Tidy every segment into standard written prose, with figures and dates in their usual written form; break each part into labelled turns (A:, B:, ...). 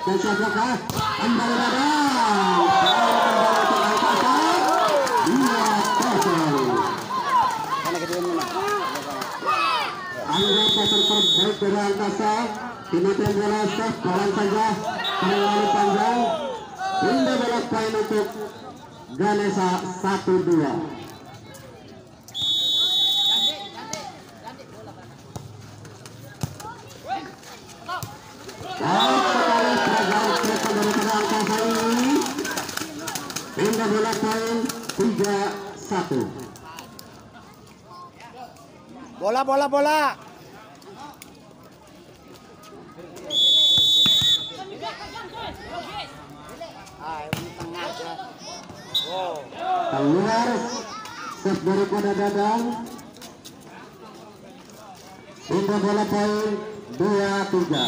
A: Kesepakatan kembali datang. Anggota terbaik dari Angkasa, Timothy bola stop, kawan saja, kembali panjang, hingga bola poin untuk Ganesha 1-2. Hingga bola poin 3-1.
B: Bola.
A: Keluar set daripada Dadang. Hingga bola poin 2-3.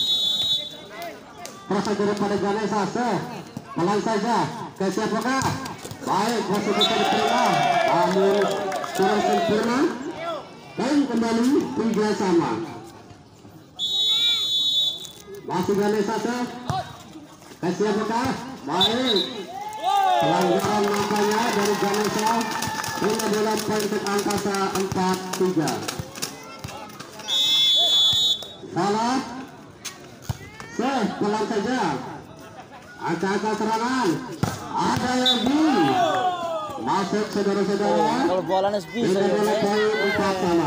A: Proses daripada Ganesha, pelan saja ke siapakah? Baik, masih bisa diterima, namun kurang sempurna. Dan kembali 3 sama. Masih Ganesha ke siapakah? Baik, pelanggaran nampaknya dari Ganesha. Hingga bola poin untuk Angkasa 4-3. Salah. Pelan saja. Angka serangan. Ada lagi. Masuk saudara-saudara.
B: Kalau bolanya bisa.
A: Bola poin 4 sama.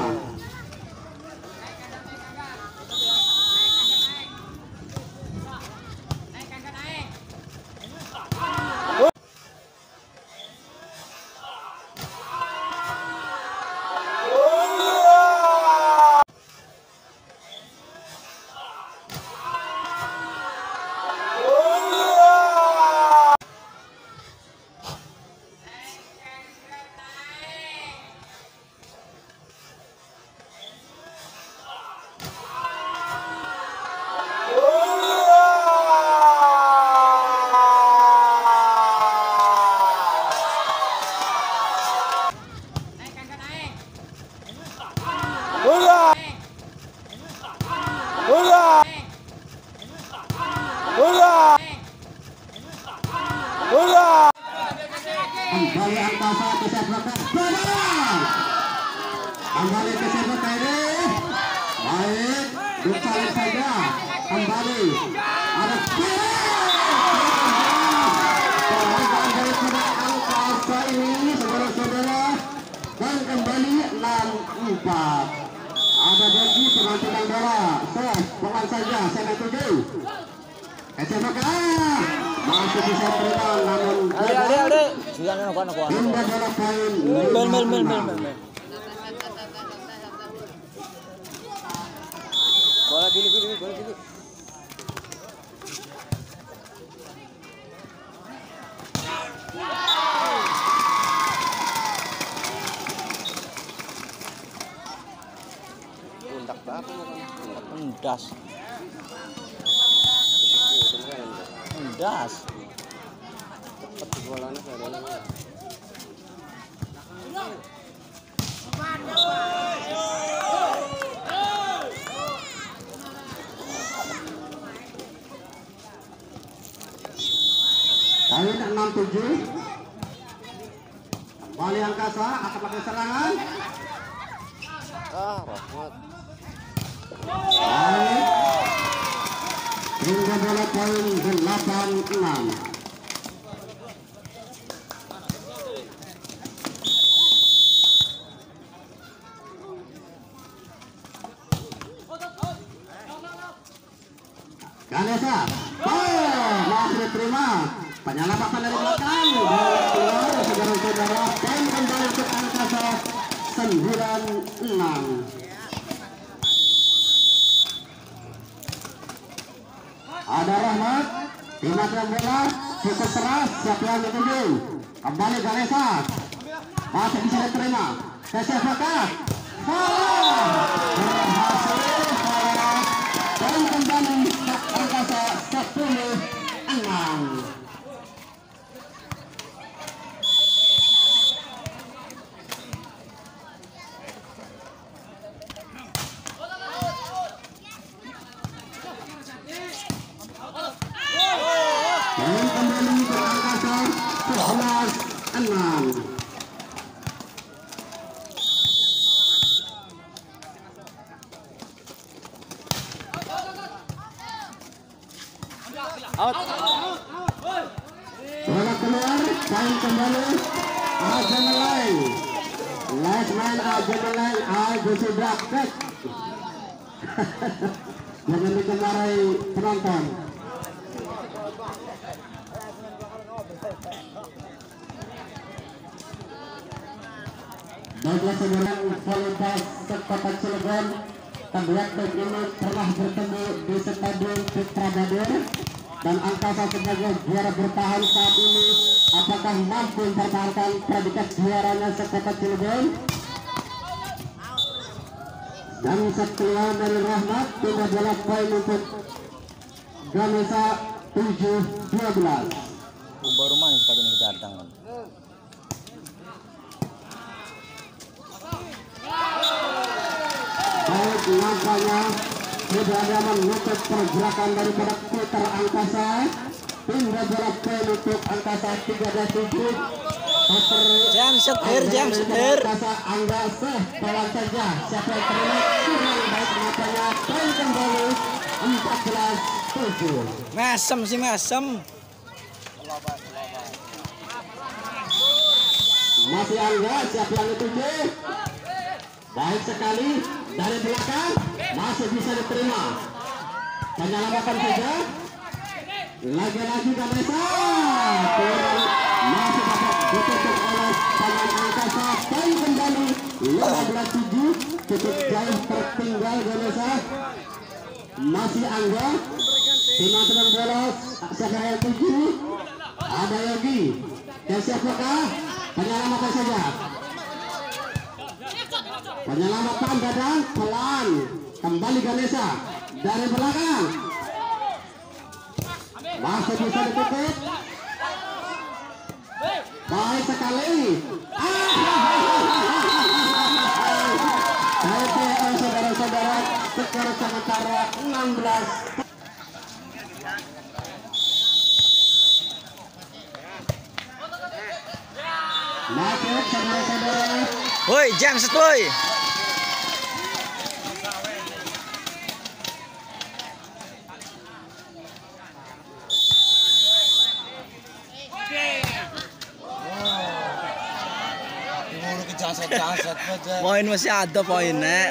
A: Kembali Angkasa ke sepakat. Kembali ke sepakat ini. Baik, bersaling saja. Kembali. Ada perbaikan daripada Angkasa ini, saudara-saudara. Dan kembali 6-4. Ada bagi penampilan bola. Pelan saja, saya tuju. Kesepakat. Masih bisa terima, namun
B: Adik. Jangan aku.
A: hingga bola poin
B: Mel. Bola pilih. Undak berapa? Endas. Cepat bolanya saya.
A: Poin 6-7. Kembali Angkasa akan pakai serangan.
B: Rahmat.
A: Baik. Hingga bola poin 8-6. Ganesha, masih diterima. Penyelamatkan dari belakang. Bola keluar, saudara-saudara. Poin kembali untuk Angkasa 9-6. Ada Rahmat, Timothy bola cukup keras. Siapa yang dituju? Kembali Ganesha. Masih bisa diterima. Kesepakatan. Berhasil. Dan kembali Angkasa 10-6.
B: Out.
A: Bola keluar, poin kembali. Ajamelai. Last man Ajamelai, sudah kek. Jangan dikemarai penonton. Baiklah saudara, Volleyball Sekota Cilegon, kedua tim ini pernah bertemu di Stadion Putra Badur, dan angkasa sebagai juara bertahan saat ini, apakah mampu mempertahankan predikat juaranya Sekota Cilegon? Dan setelah dari Rahmat, tim adalah poin untuk Ganesha 7-12.
B: Baru main sepatu ini datang.
A: Baik, nampaknya sudah ada menutup pergerakan daripada putar angkasa. Tim adalah poin untuk angkasa 13-7.
B: Jam setir.
A: Angkasa Angga Seh, pelan saja. Siapa yang terlihat kurang baik nampaknya poin kembali 14-7.
B: Mesem sih mesem.
A: Masih Angga, siapa yang dituju? Baik sekali dari belakang, masih bisa diterima. Penyelamatkan saja. Lagi-lagi Ganesha masih dapat ditutup oleh pemain angkasa. Poin kembali 15-7. Cukup jauh tertinggal Ganesha. Masih Angga. Timah sedang bolos. Siapa yang tuju? Ada Yogi. Dan siapakah? Penyelamatan saja. Penyelamatan Dadang pelan. Kembali Ganesha dari belakang. Masih bisa ditutup. Baik sekali. Saudara-saudara, skor sementara 16. Masuk saudara-saudara.
B: Woi, jam set woi. Poin masih ada poinnya.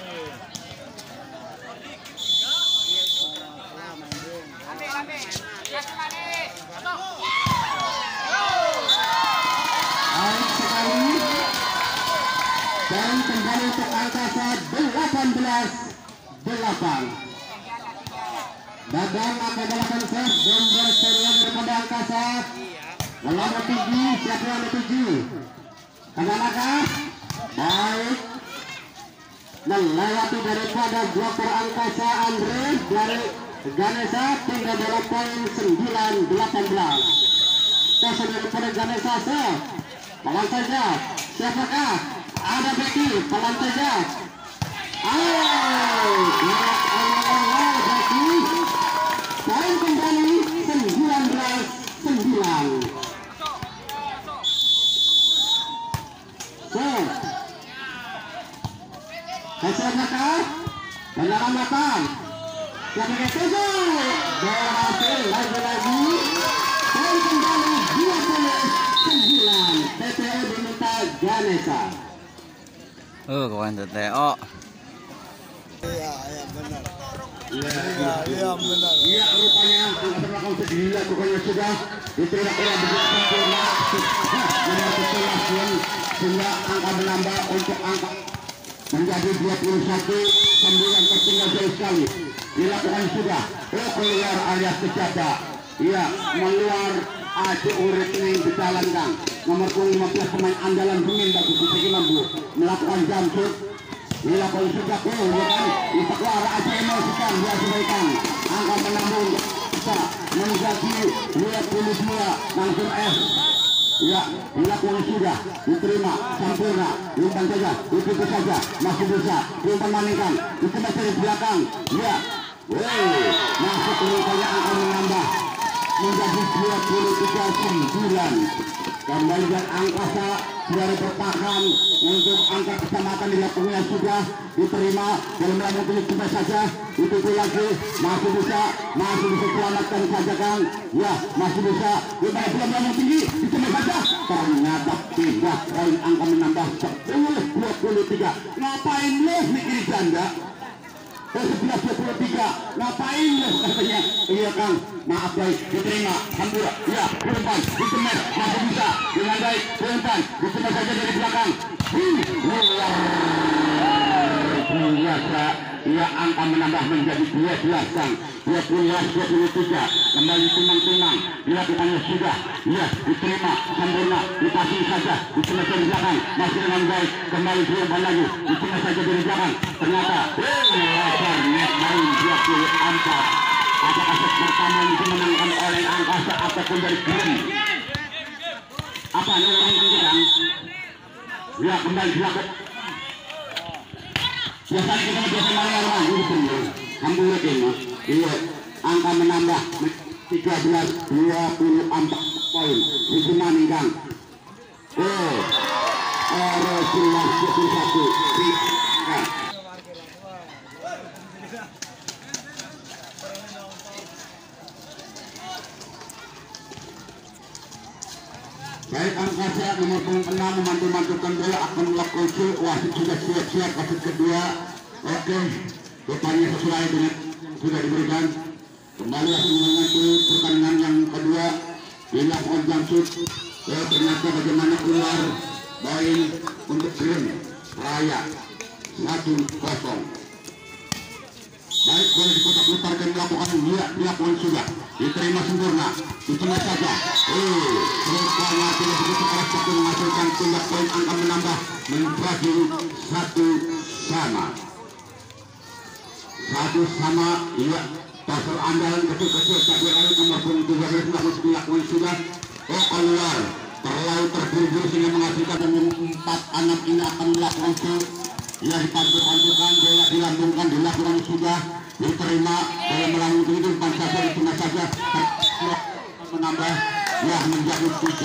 A: Dan kembali untuk angkasa 18-8. Dadang akan melakukan serve dan berserian daripada angkasa. Melawan tuju, siapa yang dituju? Kemanakah? Baik. Melewati daripada bloker angkasa Andre dari Ganesha, tinggal dalam poin 9-18. Pasal daripada Ganesha serve. Pelan saja. Siapakah? Ada Becky, pelan saja. Gerak awal Becky. Poin kembali 19-9. Siapakah? Penyelamatan. Siapakah tuju? Berhasil lagi-lagi. Poin kembali 29. TPO diminta Ganesha.
B: Kawan TTO.
C: Iya benar.
A: Iya benar. Iya rupanya angkasa belakang segila pokoknya sudah diterima oleh begitu sempurna. Sehingga angka menambah untuk angka menjadi 21-9 tertinggal jauh sekali. Dilakukan sudah. Keluar alias kejaga. Iya meluar acu urip ini dijalankan. Nomor 15 pemain andalan Bungin bagus Segi Mambu melakukan jump shoot. Dilakukan sudah bisa keluar acu emosikan dia sebaikan. Angka menambah bisa menjadi 22 langsung F. Ya, dilakukan sudah diterima sempurna. Umpan saja, ikuti saja, masih bisa umpan maningkan. Itu masih di belakang. Ya, masuk umpannya akan menambah menjadi 23-9. Kembalian angkasa juara bertahan untuk angka kecamatan di lapangan sudah diterima dalam lambung tulis cuma saja itu lagi masih bisa selamatkan saja Kang ya masih bisa kita dalam lambung tinggi cuma saja ternyata tidak poin angka menambah 10-23 ngapain lu mikir janda 11-23 ngapain lu katanya iya Kang maaf baik diterima hampura ya umpan ditemes masih bisa dengan baik umpan ditemes saja dari belakang luar biasa ya angka menambah menjadi 12 Kang 12-23 kembali timang-timang dilakukannya sudah ya diterima sempurna dipasing saja ditemes dari belakang masih dengan baik kembali umpan lagi ditemes saja dari belakang ternyata lebar net main 24. Apakah set pertama ini dimenangkan oleh angkasa ataupun dari Green? Apa yang menentukan? Ya kembali dilakukan. Biasanya kita biasa malam itu hampir ini. Iya angka menambah 13-24 poin. Itu maninggang. Oh, Rasulullah 21. Baik angkasa nomor 6 memantu-mantukan bola akan melakukan shoot. Wasit sudah siap-siap wasit kedua. Oke, depannya sesuai dengan yang sudah diberikan. Kembali akan menantu pertandingan yang kedua. Dilakukan jam shoot. Ternyata bagaimana keluar poin untuk Green Raya 1-0. Baik boleh diputar-putar dan dilakukan sudah diterima sempurna diterima saja rupanya tidak begitu keras tapi menghasilkan tindak poin angka menambah menjadi 1-1 iya pasal andalan kecil-kecil tapi lalu nomor 13 dilakukan sudah keluar terlalu terburu-buru sehingga menghasilkan nomor 4-6 ini akan melakukan ya dipantu-pantukan bola dilambungkan dilakukan sudah diterima dalam melambung itu umpan saja ditengah saja menambah ya menjadi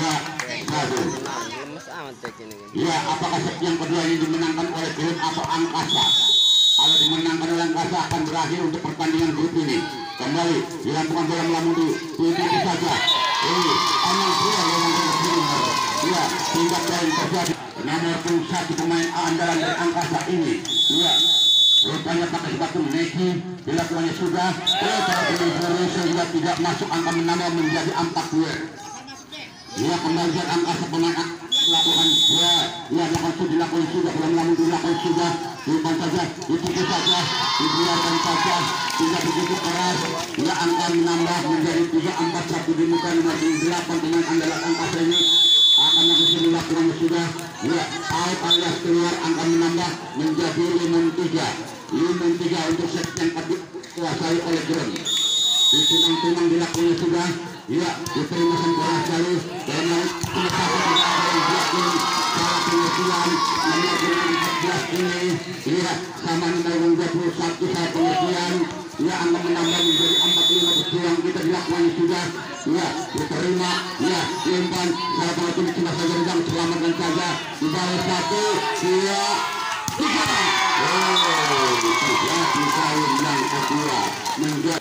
A: 3-1. Ya apakah set yang kedua ini dimenangkan oleh Green atau angkasa? Kalau dimenangkan oleh angkasa akan berakhir untuk pertandingan grup ini. Kembali dilambungkan bola melambung itu saja. Aman dia ya tindak poin terjadi. Nomor 1 pemain andalan dari angkasa ini ya rupanya pakai sepatu Nike dilakukannya sudah cara penyeluruh sehingga tidak masuk angka menambah menjadi 4-2 ya kembalian angkasa pemain lakukan dilakukan sudah belum dilakukan sudah diumpan saja ditutup saja dibiarkan saja tidak begitu keras ya angka menambah menjadi 3-4-1 di muka nomor 8 pemain andalan angkasa ini akan bisa dilakukan sudah ya out alias keluar angka menambah menjadi 5-3 untuk set yang dikuasai oleh Green ditunang-tunang dilakukan sudah ya diterima sempurna sekali dan salah pengertian nomor 14 ini ya sama nomor 21 salah pengertian ya angka menambah menjadi 45 berjuang kita dilakukan sudah ya diterima ya umpan salah pengertian cuma saja sedang selamatkan saja di bawah 1 ya 3 terjadi poin yang kedua menjadi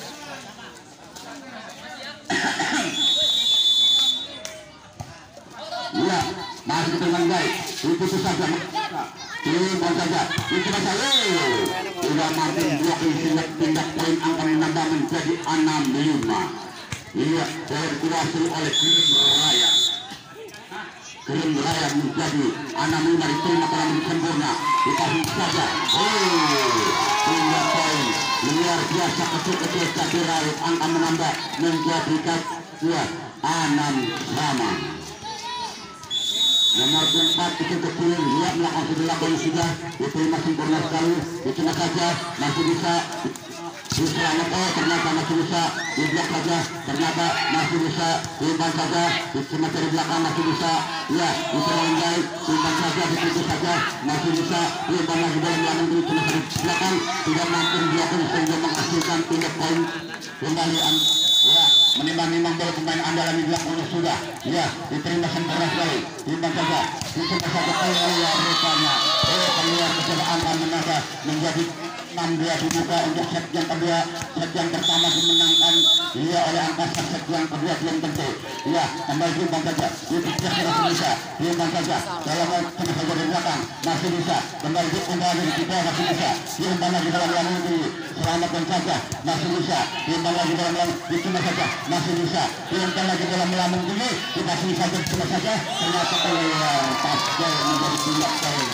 A: ya masih dengan baik itu saja umpan saja itu saja sudah Martin blok tindak poin angka menambah menjadi 6-5 iya terkurasi oleh Green Raya menjadi 6-5 diterima dalam sempurna dikasih saja tindak poin luar biasa kecil-kecil tapi Raut angka menambah menjadi 6-sama nomor 4 kecil-kecil lihat melakukan dilakukan sudah diterima sempurna sekali diterima saja masih bisa ternyata masih bisa diblok saja ternyata masih bisa diumpan saja diterima dari belakang masih bisa ya diterima baik diumpan saja ditutup saja masih bisa diumpan lagi dalam lambung diterima dari belakang tidak mampu dilakukan sehingga menghasilkan tindak poin kembali Ya, menimbang-nimbang dari pemain andalan di belakangnya sudah. Ya, diterima sempurna sekali. Timbang saja. Diterima saja keluar rupanya. Keluar kecelakaan menangkan menjadi 6-2 dibuka untuk set yang kedua. Set yang pertama dimenangkan ya oleh Angkasa, set yang kedua belum tentu. Ya, kembali timbang saja. Masih bisa. Timbang saja. Dalam cuma saja di belakang masih bisa. Kembali kembali di bawah masih bisa. Timbang lagi dalam lalu ini. Selamatkan saja masih bisa. Timbang lagi dalam lalu cuma saja masih bisa. Timbang lagi dalam lalu ini masih saja cuma saja. Ternyata keluar pasca menjadi tindak poin.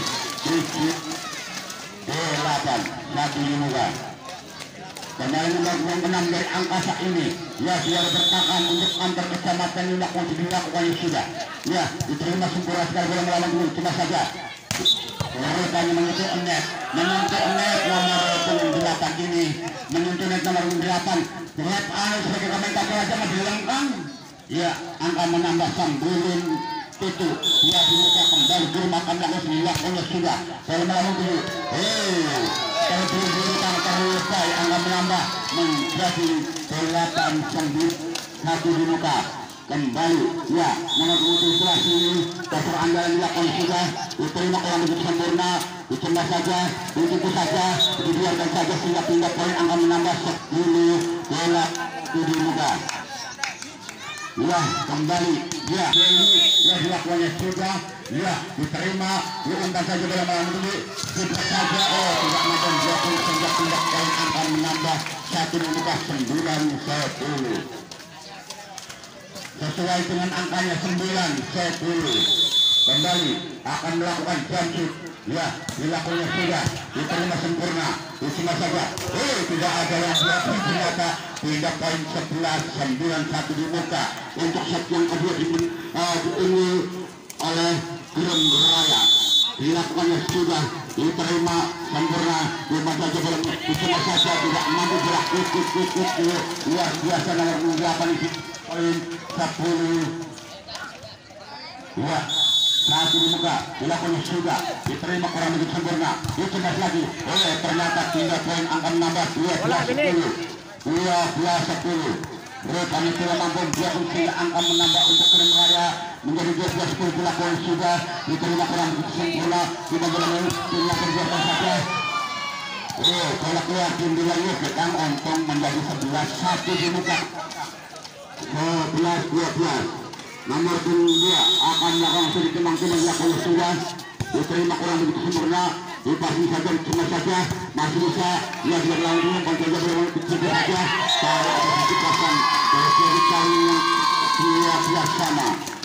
A: 8 satu dimuka. Kembali melakukan menang dari Angkasa ini. Ya, dia bertahan untuk antar kecamatan dilakukan sudah. Ya, diterima sempurna sekali dalam melawan dulu cuma saja. Rupanya menyentuh net nomor 8 ini. Menyentuh net nomor 8. Lihat sebagai komentator aja menghilangkan. Ya, angka menambah Sambulun itu. Ya, dimuka kembali ke rumah kami dilakukan sudah. Dalam melawan dulu. Kalau dibutuhkan terlupai angka menambah menjadi 8-1 di muka. Kembali ya nomor 17 ini dasar andalan dilakukan sudah. Diterima kurang begitu sempurna. Dicembah saja, begitu saja, dibiarkan saja sehingga pindah poin angka menambah 10 bola di muka. Ya, kembali ya dilakukannya sudah. Ya, diterima, diundang saja dalam malam ini. Sudah saja, tidak macam jatuh sehingga tindak poin akan menambah 1 dibuka 9-10. Sesuai dengan angkanya 9-10. Kembali akan melakukan jump shoot. Ya, dilakukannya sudah, diterima sempurna. Cuma saja, tidak ada yang diakui ternyata tindak poin 11-9-1 dibuka untuk set yang kedua diunggul oleh Gurun Raya. Dilakukannya sudah, diterima sempurna. Cuma saja belum cuma saja tidak mampu gerak ikut luar biasa nomor 8 itu poin 10. Ya, satu dibuka, dilakukannya sudah, diterima kurang begitu sempurna. Dicembas lagi, ternyata tindak poin angka menambah 12-10. 12-10. Kami tidak mampu dia sehingga angka menambah untuk Gurun Raya menjadi 12-10. Dilakukan sudah, diterima kurang begitu sempurna. Kita berlalu timnya kerjakan saja. Kalau keluar tim bilangnya sedang untung menjadi 11-1 dibuka. 11-12. Nomor 2 akan langsung dikembangkan dilakukan sudah. Diterima kurang begitu sempurna. Dipasang saja cuma saja masih bisa. Dia berlalu dulu penjaga berlalu kecil saja. Kalau ada satu pasang dari kali yang sama.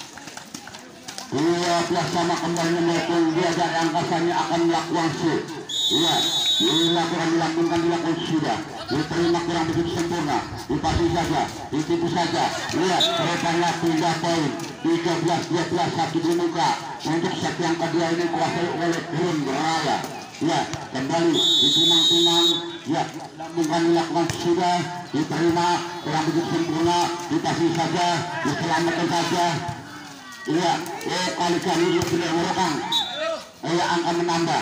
A: 12 sama kembali maupun dia dari angkasanya akan melakukan shoot. Iya, dilakukan sudah. Diterima kurang begitu sempurna. Dipasang saja, ditipu saja. Lihat, rupanya pindah poin 13-12-1 di muka. Untuk set yang kedua ini kuasai oleh Gurun Raya. Ya, kembali ditimang-timang. Ya, bukan dilakukan sudah. Diterima kurang begitu sempurna. Dipasang saja, diselamatkan saja. Iya, kali-kali dia tidak merekam. Angka menambah.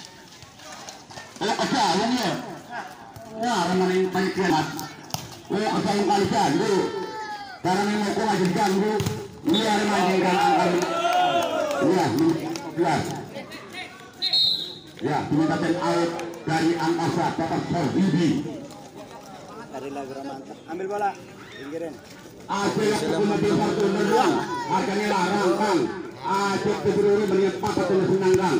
A: Kesalahan ya. Nah, ramai yang paling kiamat. Kesalahan kali-kali dulu. Karena memang aku aja diganggu. Dia memainkan angka. Iya, 11. Ya, dimintakan out dari Angkasa Bapak Sorbibi.
C: Dari lagu mantap. Ambil bola, pinggirin.
A: Asal kemudian satu menang. Harganya larang kang. Asal keburu melihat papa terus menanggang.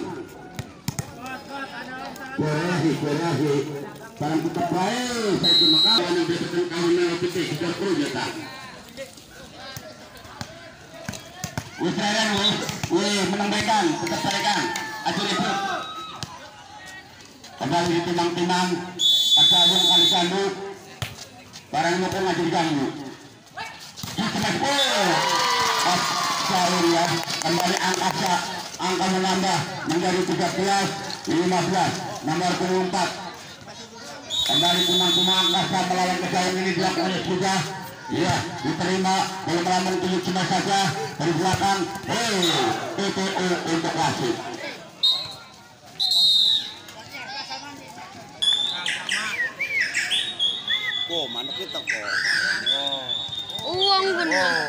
A: Berahi. Barang tetap baik. Saya terima kasih. Yang besarkan kawan merah putih. Kita perlu jatah. Usahakan menambahkan. Tetap sarekan. Asal itu. Kembali ditimang-timang. Asal kali kandu. Barang itu pun ngajur ganggu. Ya, kembali angka menambah menjadi 13-15. Nomor 24 kembali timang-timang Angkasa melawan Kesayangan ini dilakukan sudah. Ya, diterima belum melawan tujuh cuma saja dari belakang. TTO untuk wasit.
C: Manuk itu kok.
D: uang bener.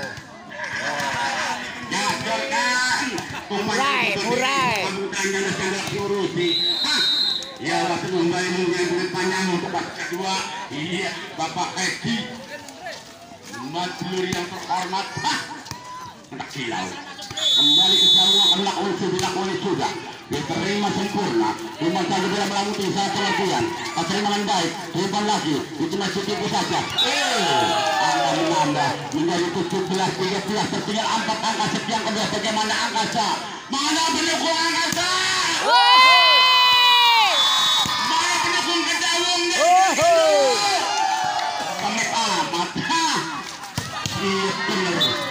A: Jajarkan.
D: Murai.
A: Bukannya nasi urusi. Ya waktu kembali mengenai panjang untuk babak kedua. Iya, Bapak Eki. Madlur yang terhormat. Hendak silau. Kembali ke jalurnya dilakoni sudah. Diterima sempurna. Cuma saja bila melamuti saat latihan. Terima dengan baik. Hebat lagi. Itu masih tipu saja. Angka menambah menjadi 17-13. Tertinggal 4 angka sekian kedua. Bagaimana angkasa? Mana pendukung angkasa? Mana pendukung Kedawung? Pamit amat. Itu.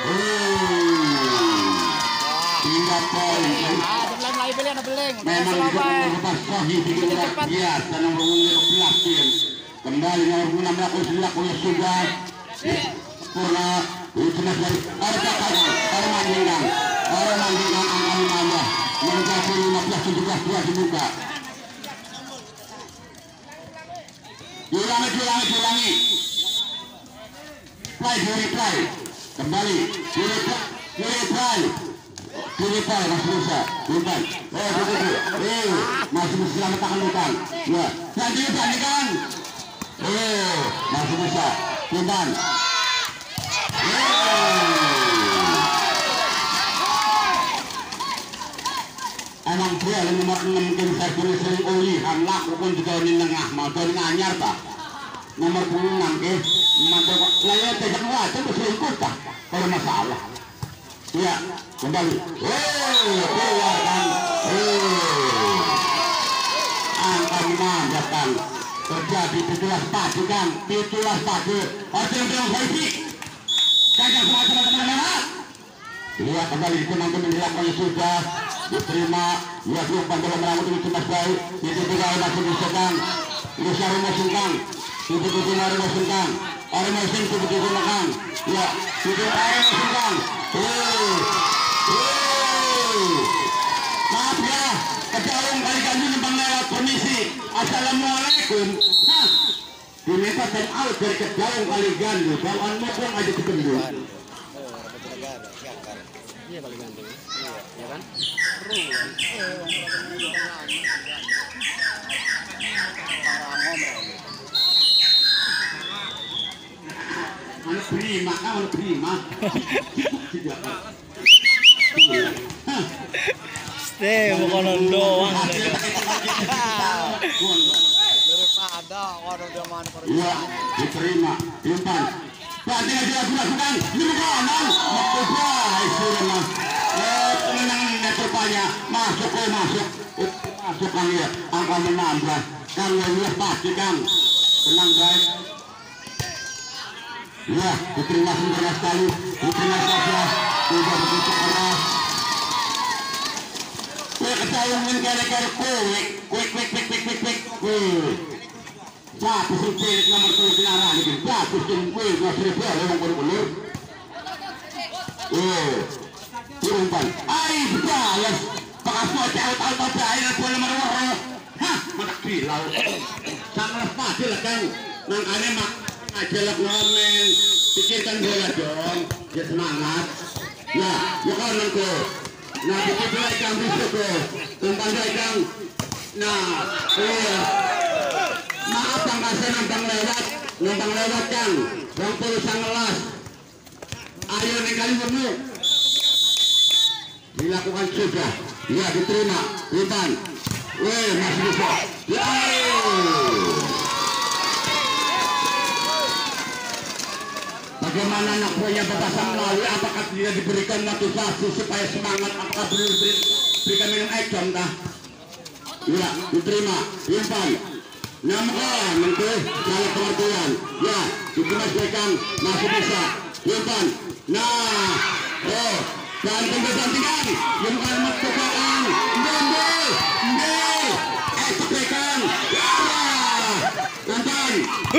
A: Hingga poin. Memang kita sahih bikin rakyat dan menghubungi pelakin. Kembali nomor 6 melakukan sudah purna ujian dari orang mandingan angka menambah menjadi 15-17 dibuka. Diulangi. Play. Kembali. Play masih bisa. Bukan. Masih bisa selamatkan. Ya. Lanjutkan. Masih bisa. Bukan. Emang dia nomor 6 mungkin saya boleh sering ulihan lakukan juga di tengah mau dari nganyar tak nomor 6 ke mantul layar tidak wajah berselingkuh tak kalau masalah ya kembali keluarkan angka menandakan terjadi titulas padu kan titulas padu orang yang saisi kajang semua teman-teman lihat kembali itu nanti menjelaskannya sudah diterima lihat lupa dalam rambut itu mas baik itu juga masih disedang itu syarul masingkang itu hari masingkang orang masing itu digunakan ya itu hari masingkang maaf ya Kedawung kali ganti nembang lewat permisi assalamualaikum diminta time out dari Kedawung kali ganti kalau anda pun aja ketemu
C: Iya kali ganti. Iya kan?
A: Mana prima.
B: Stay makanan doang.
C: Daripada orang zaman
A: Iya, diterima. Timpan. Tadi aja lakukan. Ini kanan. Menang rupanya masuk. Masukkan ya. Angka menambah. Kang lihat pasti Kang. Tenang guys. Ya, diterima sebentar sekali. Diterima saja. Tidak begitu keras. Kedawung kira-kira quick. Bagus pilik nomor 7 kenaraan itu. Bagus jengkul gua seribu orang bener-bener. Turunkan. Balas. Pakasmo tahu air bola marwah. Matak bilau. Sangat pasti lah Kang. Nangkane mak ajalak ngomen. Pikirkan bola dong. Ya semangat. Ya kanan ko. Nah, begitu Kang bisa ko. Tumpang Kang. Nah, maaf Kang Asa nambang lewat Kang 2019 ayo nekali bener dilakukan sudah ya diterima Intan masih bisa ya bagaimana anak buahnya berpasang melalui apakah tidak diberikan motivasi supaya semangat apakah belum diberikan minum ekdom dah ya diterima Intan Nampak menteri salah pengertian ya dimasukkan masih bisa Yuntan nah dan penggantian Yuntan masukkan Ndel eksekusikan ya Yuntan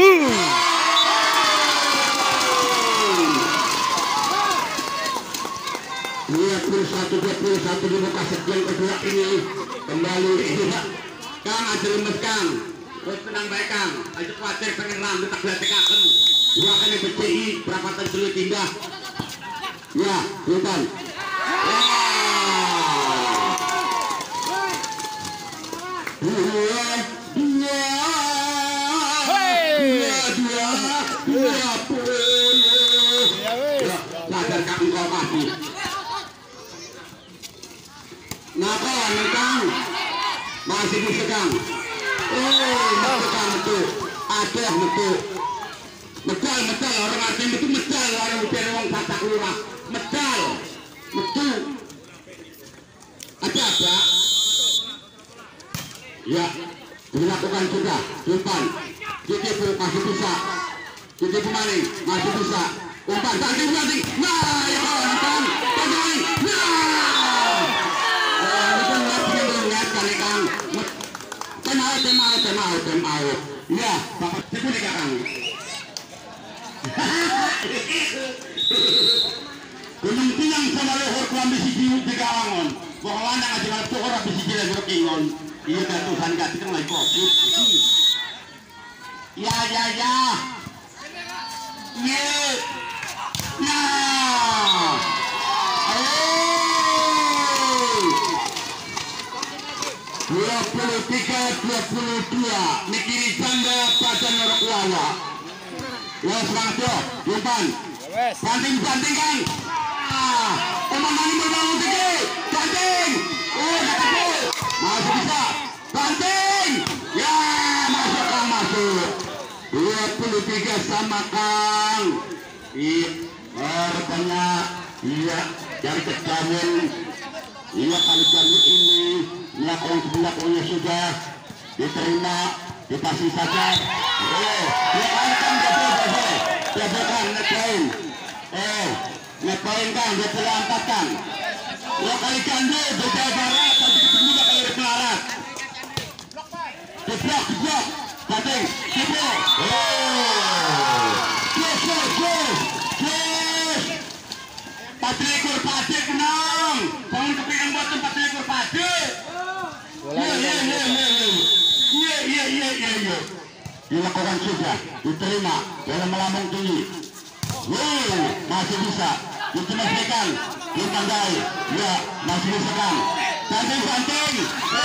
A: lihat 21 di muka sekian kedua ini kembali Kang ada lemeskan Terus tenang baik Kang. Aja khawatir pengen rambut tak boleh tekakan. Dua kali BCI perapatan dulu tindak. Ya, Sultan. Sadar Kang kau mati. Napa Kang? Masih bisa Kang. Kang itu. Ada betul. Medal orang arti itu medal orang biar orang patah lurah. Medal. Betul. Ada apa? Ya, dilakukan juga. Sultan. Jadi masih bisa. Jadi pemain masih bisa. Umpan tadi. Nah, ya kawan. Tadi. Nah. Itu lihat kali Kang. Tem out. Ya, Bapak tipu nih Kang. Gunung Pinang sama Luhur ku ambisi jiu tiga angon. Wong lanang aja ngarep tuh orang bisi jile buruk ingon. Iya kan Tuhan gak tikeng lagi covid. Ya. Ye. Nah. 23-22 Nikiri Janda pada Norokwawa. Ya semangat yo, umpan. Banting Kang. Umpan ini berbangun tinggi. Banting. Masih bisa. Banting. Ya masuk Kang masuk. 23 sama Kang. Iya, rupanya iya dari kejadian. Iya kali ini melakukannya sudah diterima, dikasih saja. Diamankan jabakan ngepoin. Ngepoin Kang, dia terlampatkan. Dua kali gandu, beda barat, tapi ketemu kali berkelarat. Jeblok, batting, jeblok. Patrik menang. Bangun kepingan buat 4 Patrik. Iya. Dilakukan sudah, diterima dalam melambung tinggi. Masih bisa dicemaskan, ditandai. Ya, masih bisa Kang. Banting.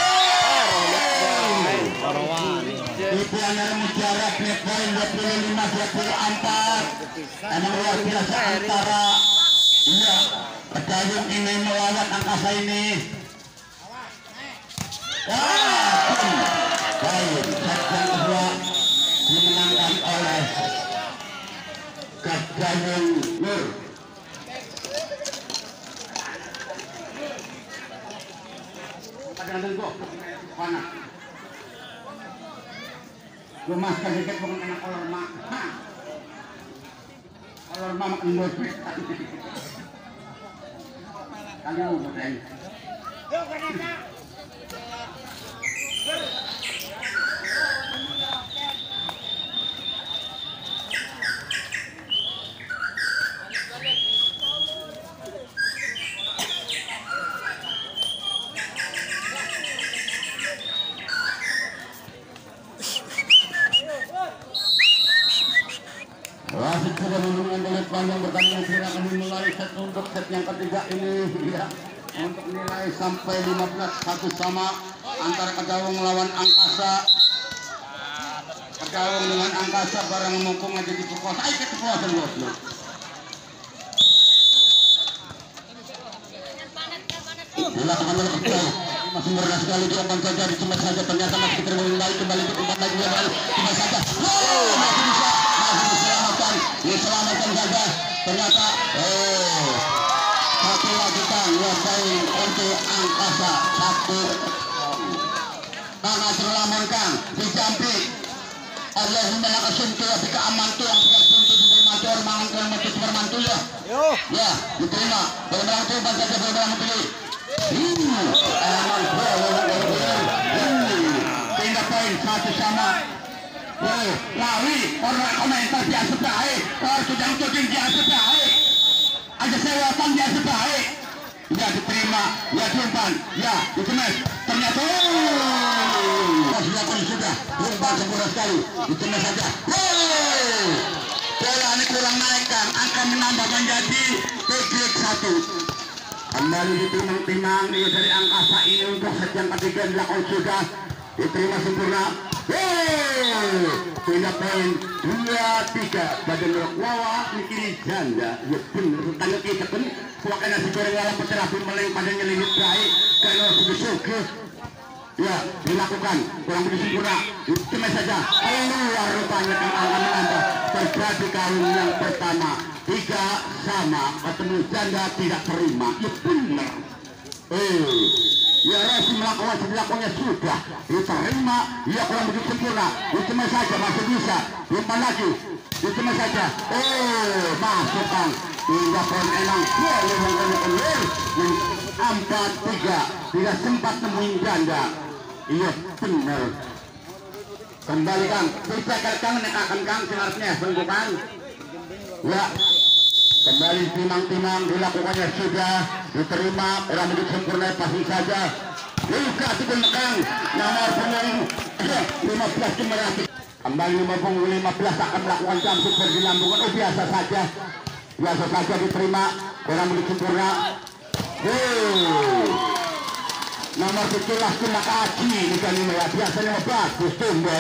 A: Ipuan yang menjarak poin 25-24. Emang luar biasa antara Pedayung ini melawan angkasa ini. Baik, set yang kedua dimenangkan oleh Pedayung Nur. Ada kok mana? Rumah sedikit bukan kena kolor mak. Kolor mak makan bosbek. Kalian mau berani? Wasit sudah menunggu menit panjang pertandingan silakan dimulai set untuk set yang ketiga ini ya. Untuk nilai sampai 15-1 sama antara Kedawung melawan Angkasa. Kedawung dengan Angkasa barang mumpung aja di kepuasan. Ayo ke kepuasan bosnya. Dilakukan oleh Kedawung. Masih murah sekali diumpan saja, dicemat saja ternyata masih diterima kembali ke umpan lagi cuma saja. Masih bisa diselamatkan saja ternyata satu lagi Kang poin untuk Angkasa 1. Karena terlamun Kang dijampi Allahumma laka suntu wa bika amantu yang sudah suntu di matur mangan yang mati bermantu ya diterima benar-benar coba saja benar-benar pilih tinggal poin 1 sama. Lari orang komentar biasa baik, orang sudah tuding biasa baik, ada sewatan biasa baik. Ya diterima, ya diumpan, ya dikemes. Ternyata dilakukan sudah umpan umpan sempurna sekali. Ditembak saja. Bola ini kurang naikkan, angka menambah menjadi 3-1. Kembali ditimang-timang dari angkasa ini untuk set yang ketiga dilakukan sudah diterima sempurna. Pindah poin 2-3 badan Wawa kiri janda. Ya benar tanya kita pun kuakan nasi goreng walau peterapi meleng pada nyelilit baik karena sudah suka. Ya dilakukan kurang begitu sempurna. Cuma saja keluar rupanya yang akan menambah terjadi kali yang pertama 3-3 ketemu janda tidak terima. Ya benar. Ya Resi melakukannya sudah diterima. Ya kurang begitu sempurna. Cuma saja masih bisa. Umpan lagi. Cuma saja. Masukkan. Hingga poin elang. Boleh 4-3. Tidak sempat nemuin janda. Iya benar. Kembali Kang. Bisa Kang menekakkan Kang seharusnya bentukan. Ya. Kembali timang-timang dilakukannya sudah diterima. Orang begitu sempurna pasti saja. Luka tukun Kang. Nomor punggung 15 Kemerati. Kembali nomor punggung 15 akan melakukan jam super di lambungan. Biasa saja. Biasa saja diterima. Orang begitu sempurna. Nomor 17 kena kaki ini ya biasanya bagus tumben.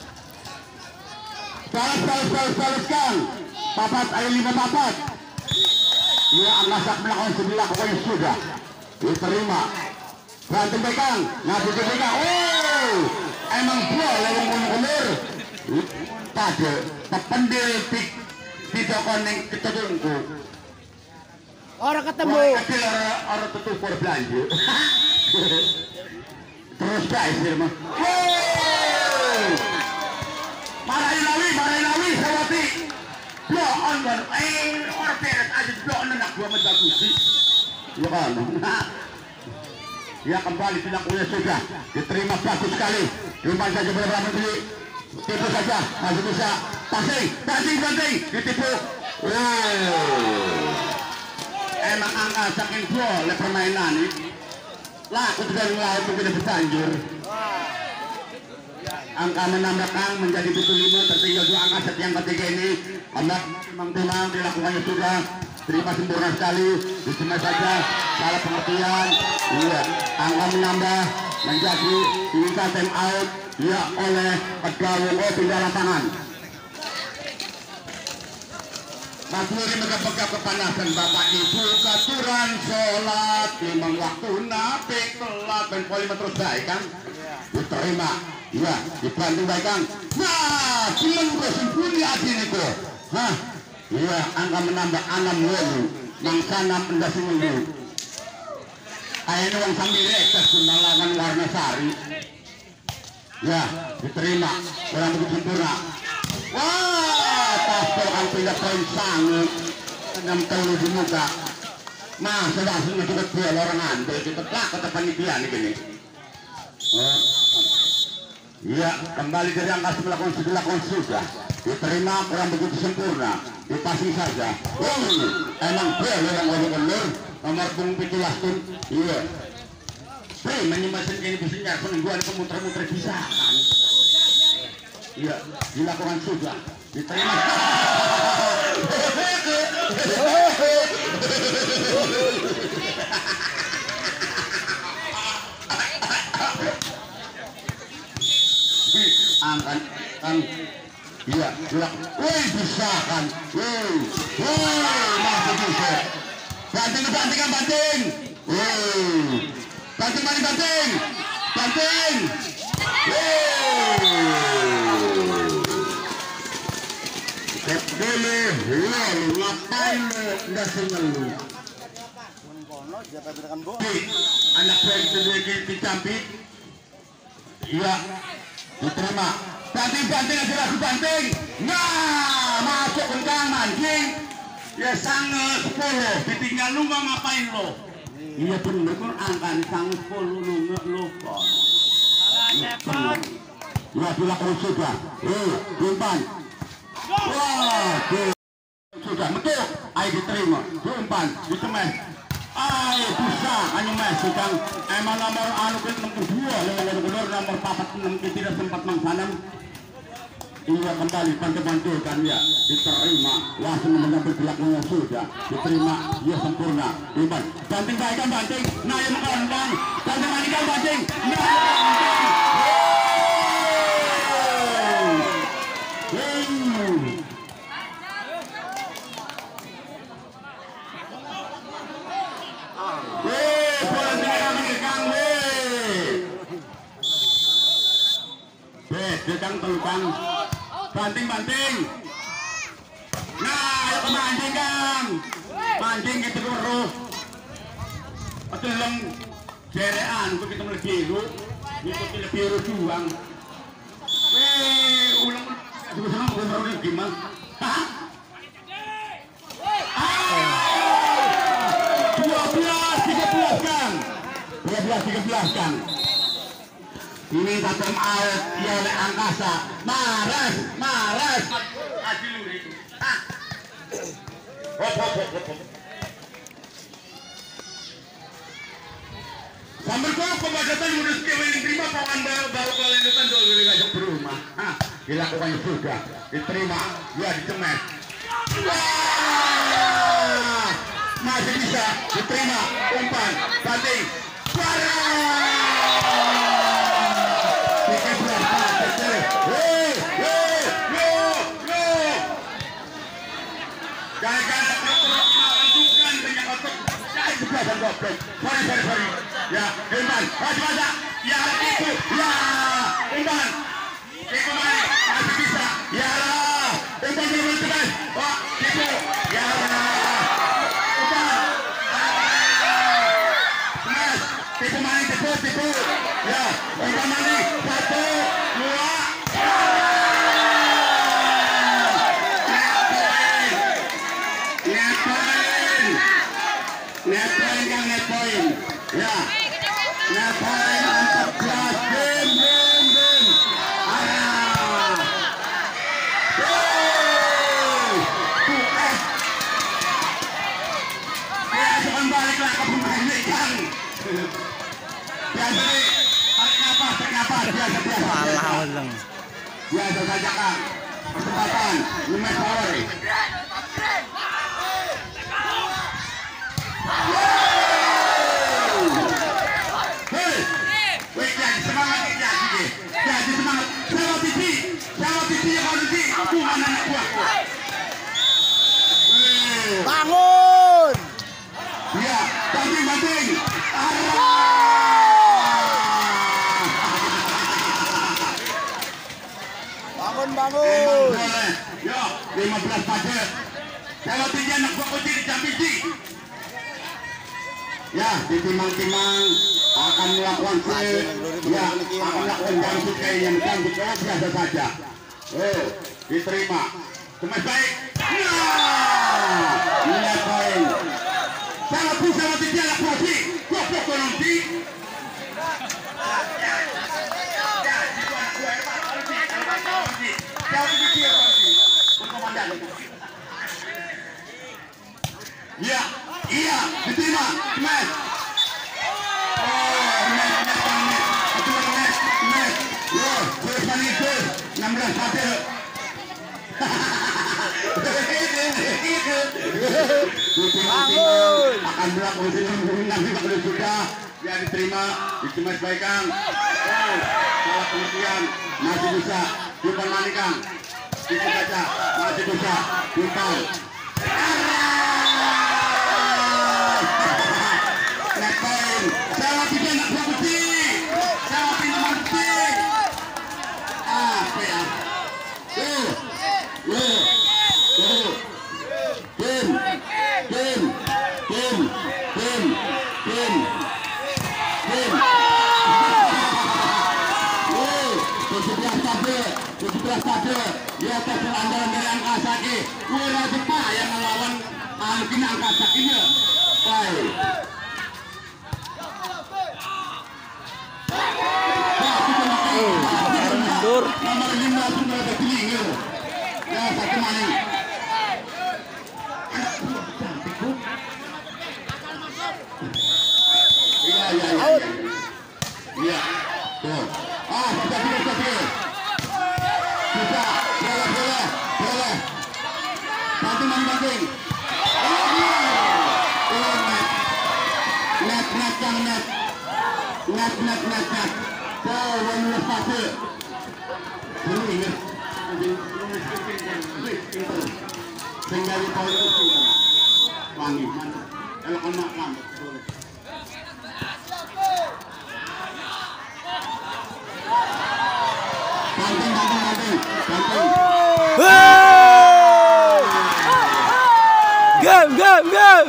A: Salah Kang. Papat ayo 5 papat. Ya angkat melakukan sebelah pokoknya sudah diterima. Bantu pegang. Nah pegang. Emang boleh umur pada terpendil tidak konek kita tunggu.
D: Orang ketemu.
A: Orang tutup belanja. Terus guys mah. Marahin lawi sawati. Blok on orang peres aja blok nak gua menjagusi. Ya kan. Ya kembali dilakukannya sudah diterima bagus sekali. Umpan saja beberapa menit. Tipu saja masih bisa. Passing ditipu. Emang angka saking boleh permainan ini. Laku tidak lain mungkin bertanjur. Angka menambah Kang menjadi 75 tertinggal 2 angka set yang ketiga ini. Anda timang-timang dilakukannya sudah terima sempurna sekali. Disini saja salah pengertian. Iya, angka menambah menjadi minta time out ya oleh Pegawai pindah lapangan. Mas Nuri megap-megap kepanasan Bapak Ibu katuran sholat memang waktu nabi telat dan polimer terus baik kan diterima ya dibantu baik kan. Nah cuman bersimpuni adi niku iya angka menambah 6 wolu mangsana pendas minggu ayahnya wong sambil rekas kundalangan warna sari ya diterima kurang begitu sempurna. Wah, tasbihkan pindah poin sangat 6 kali di muka. Masa langsung masuk ke orang andai kita tak kata panitia nih gini. Iya, kembali dari angka melakukan sudah diterima kurang begitu sempurna. Dipasing saja. Emang boleh yang ngomong-ngomong nomor punggung 17 iya. Menyimasin ini bisanya penungguan pemuter-muter bisa kan. Iya, dilakukan sudah diterima. Angkat kan iya dilakukan bisa kan masih bisa banting boleh lalu ngapain lo nggak senelu anak saya itu dicampit iya diterima banting aja lagu banting nah masuk kencang mancing ya sangat 10 ditinggal lu nggak ngapain lo iya bener angka sangat 10 lu kok ya dilakukan sudah umpan wah sudah betul ayo diterima umpan ditemes ayo bisa hanya mes sedang emang nomor anu ke 62 nomor 4 6 tidak sempat mengsanam Ia kembali bantu-bantukan ya, diterima langsung mengambil belakangnya sudah diterima, ia sempurna. Iman banting baikkan banting, nah yang mengandang banting manikan banting, nah dekang telukang banting-banting. Nah, ayo mancing Kang. Mancing gitu terus. Telung jerean untuk kita mulai biru. Itu kita biru juang. Ulang senang bener gimana? Hah? 12-13 Kang. 12-13 Kang. Ini tatam out ya oleh angkasa. Maras. Sambil kok pembacaan udah sekian diterima pawan baru kalian datang dulu ngajak berumah. Dilakukan juga diterima ya dicemes. Wah, masih bisa diterima umpan banting. Sorry. Ya, Imban, masa. Ya, itu. Ya, Imban. Itu masih bisa. Ya, Imban belum tegas. Wah, itu. Ya, Imban. Mas, tipu maning, tipu. Ya, Imban maning. 1, 2. Net point. Ya. Net point 14. Bim. Jangan baliklah ke pemain ikan. Biasa tarik nafas. Biasa. Biasa saja Kang. Kesempatan. 5 power.
D: Bangun.
A: Ya, banting.
D: Bangun.
A: Ya, 15 pada. Kalau tinggi anak buah kunci di jam biji. Ya, ditimang-timang akan melakukan ya, akan melakukan jangkut kayak yang jangkut biasa saja. Diterima. Kemas baik. Nilai poin. Sangat bisa mati anak buah Kok nanti. Iya, diterima, Mas. Net. 16 pada.
D: Bangun.
A: Akan melakukan nanti kalau sudah ya diterima baik Kang. Salah pengertian masih bisa bukan mani Kang. Itu saja masih bisa bukan. Net poin. Saya tidak nak berhenti. Saya tidak berhenti. Ya. Di atas andalan dari Angkasaki Wira Jepang yang melawan Alvin Angkasakinya. Baik.
B: Mundur.
A: Nomor 5 sudah ada telinga. Ya, satu maning. Iya. Tuh. Bisa. banding. Net. Tuh, menurut satu. Ini ya. Tinggal di poin itu. Wangi, mantap. Kalau kena lambat. Banting.
B: Game.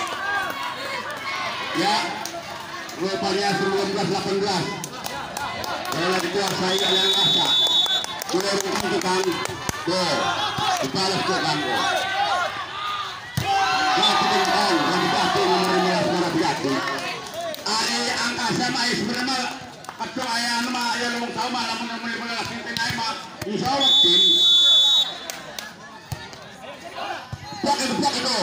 A: Ya, rupanya 19-18. Bola dikuasai oleh Asa. Keluar menentukan gol. Dibalas ke Ganggo. Lakukan Rambati nomor 15 Marabiyati. Ang Asa mai sebenarnya atau ayah nama ayah lumang tahu malam menemui lasing tengah mah insya Allah tim. Blok itu.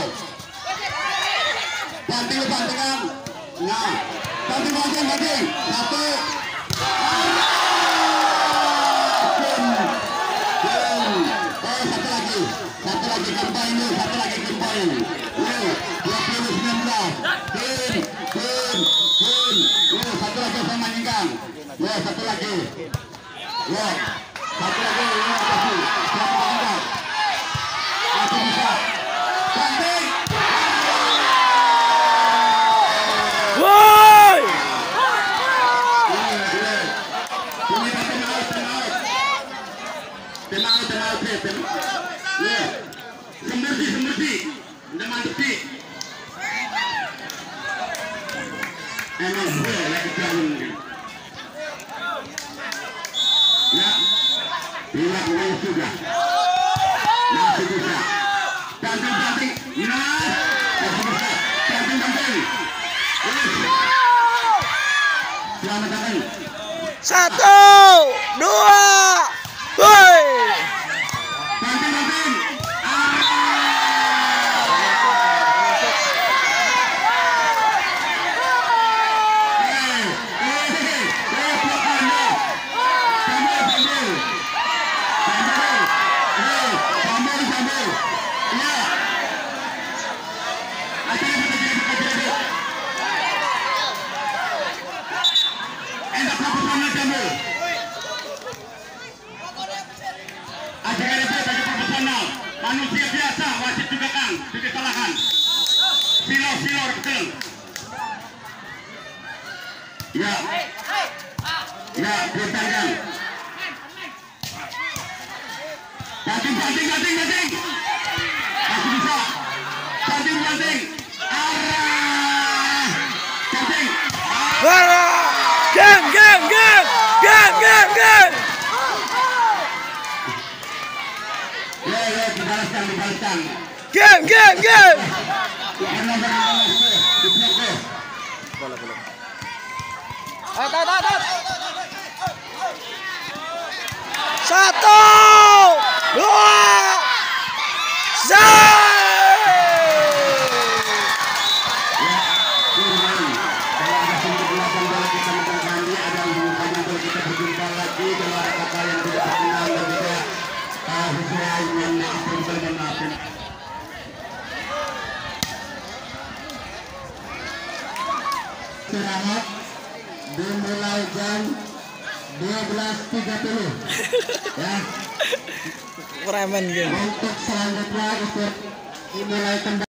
A: Bantingan. Nah, banting. Satu. Satu lagi kembali. 2019. Satu lagi sama Nyinggang. Satu lagi. Masih bisa. Banting.
B: Woi!
A: Semurti. Udah mantep. Emang gue lagi jalan mungkin. Ya, dilakukan sudah. Masih bisa. Banting. Nah, masih bisa. Banting. Selamat datang.
B: 1, 2, woi!
A: Banting. Manusia biasa, wasit juga Kang, disalahkan. Silo betul. Ya, bertandang. Banting. Masih bisa. Banting. Arah. Banting.
B: Game.
A: Ya, dibalaskan.
B: Game.
C: Bola.
B: Satu, 2,
A: 1. Istirahat dimulai jam 12.30 ya.
B: Preman game.
A: Untuk selanjutnya ikut dimulai kembali.